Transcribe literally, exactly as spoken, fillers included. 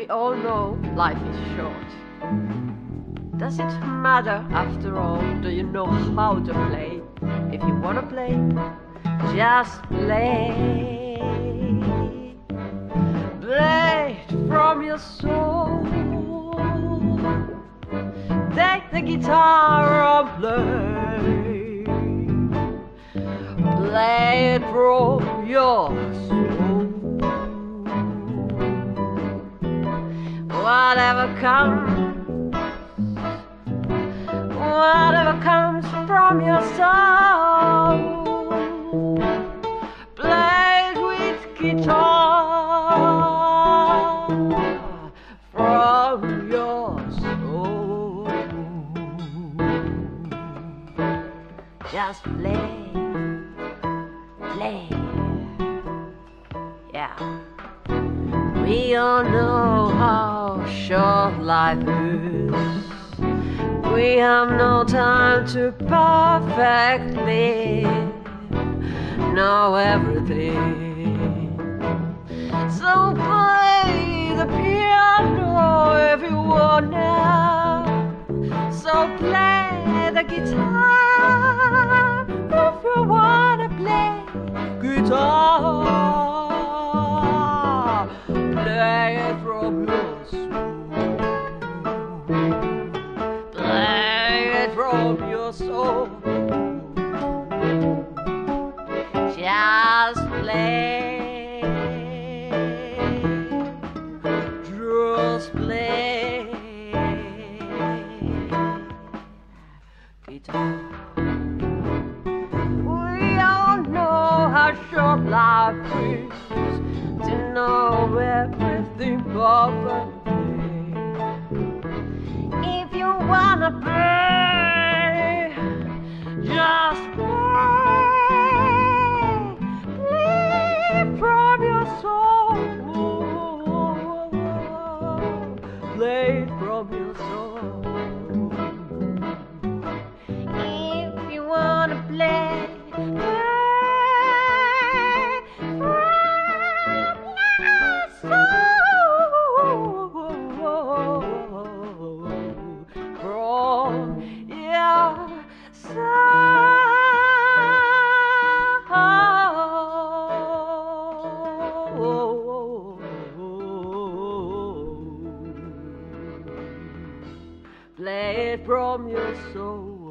We all know life is short. Does it matter after all? Do you know how to play? If you wanna play, just play. Play it from your soul. Take the guitar and play. Play it from your soul. Whatever comes, whatever comes from your soul, play it with guitar from your soul. Just play, play, yeah. We all know how short life is. We have no time to perfectly know everything. So play the piano if you wanna. So play the guitar if you wanna play guitar. Play it from your soul. Play it from your soul. Just play. Just play guitar. We all know how short life is. To know everything perfectly. If you wanna play, just play. Play from your soul. Play from your soul. If you wanna play, play. Play it from your soul.